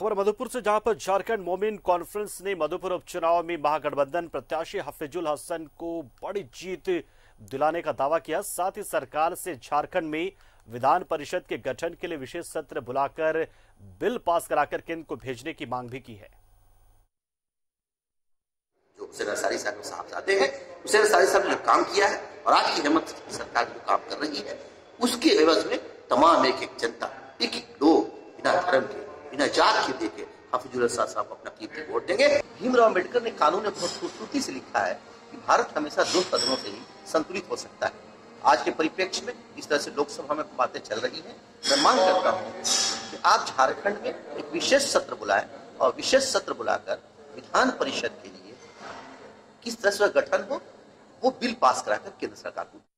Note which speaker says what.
Speaker 1: खबर मधुपुर से, जहां पर झारखंड मोमिन कॉन्फ्रेंस ने मधुपुर उपचुनाव में महागठबंधन प्रत्याशी हफीजुल हसन को बड़ी जीत दिलाने का दावा किया। साथ ही सरकार से झारखंड में विधान परिषद के गठन के लिए विशेष सत्र बुलाकर बिल पास कराकर केंद्र को भेजने की मांग भी की है।
Speaker 2: जो हुसैन अंसारी साहब चाहते हैं, हुसैन अंसारी साहब ने जो काम किया है और आज की हेमंत सरकार जो काम कर रही है, उसके एवज में तमाम एक एक जनता, एक एक लोग बिना धर्म के, बिना जात के देखे हफीजुल हसन साहब को अपना कीमती वोट देंगे। भीमराव अम्बेडकर ने कानून में बहुत खूबसूरती से लिखा है कि भारत हमेशा दो सदनों से ही संतुलित हो सकता है। आज के परिप्रेक्ष्य में इस तरह से लोकसभा में बातें चल रही हैं, मैं मांग करता हूँ कि आप झारखंड में एक विशेष सत्र बुलाएं और विशेष सत्र बुलाकर विधान परिषद के लिए किस तरह से गठन हो वो बिल पास कराकर केंद्र सरकार को